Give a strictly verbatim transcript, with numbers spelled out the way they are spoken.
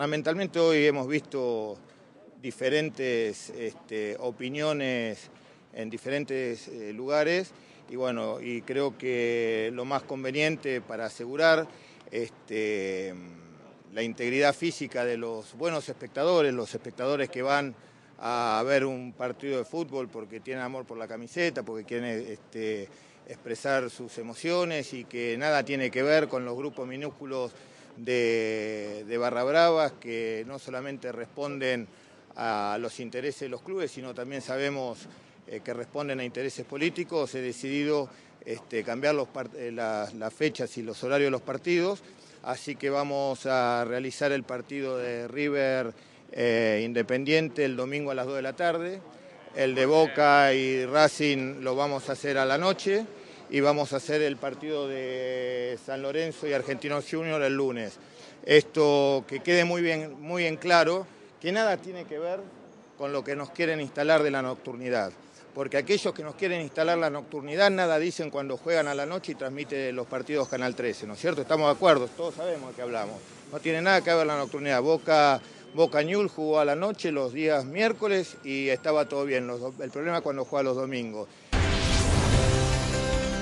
Fundamentalmente hoy hemos visto diferentes este, opiniones en diferentes eh, lugares y bueno, y creo que lo más conveniente para asegurar este, la integridad física de los buenos espectadores, los espectadores que van a ver un partido de fútbol porque tienen amor por la camiseta, porque quieren este, expresar sus emociones y que nada tiene que ver con los grupos minúsculos de, de barra bravas que no solamente responden a los intereses de los clubes, sino también sabemos eh, que responden a intereses políticos. He decidido este, cambiar los eh, las, las fechas y los horarios de los partidos, así que vamos a realizar el partido de River eh, Independiente el domingo a las dos de la tarde, el de Boca y Racing lo vamos a hacer a la noche y vamos a hacer el partido de San Lorenzo y Argentinos Juniors el lunes. Esto que quede muy bien, muy en claro, que nada tiene que ver con lo que nos quieren instalar de la nocturnidad, porque aquellos que nos quieren instalar la nocturnidad nada dicen cuando juegan a la noche y transmite los partidos Canal trece, ¿no es cierto? Estamos de acuerdo, todos sabemos de qué hablamos. No tiene nada que ver la nocturnidad. Boca, Boca Newell's jugó a la noche los días miércoles y estaba todo bien. Los, el problema es cuando juega los domingos.